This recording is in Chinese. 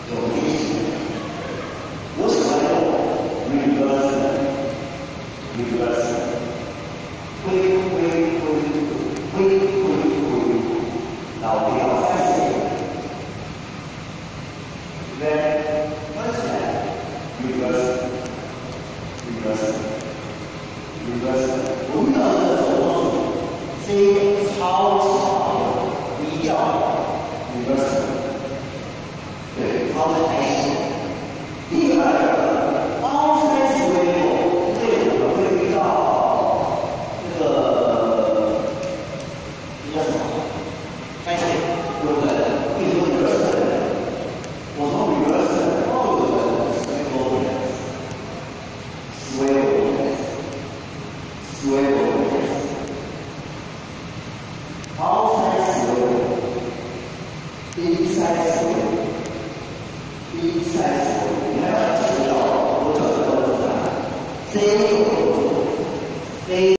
有意思。我喜欢用 reverse， 挥，然后不要再写。Then first step, reverse。我遇到这个手动C 超长低调 reverse， 对，超的开始。第二个 outside swivel， 这我们会遇到这个叫什么？开始有的会说 reverse 的人，我从 reverse 到有的 swivel。outside swivel， inside swivel， inside swivel， 你们要记住我这个都是C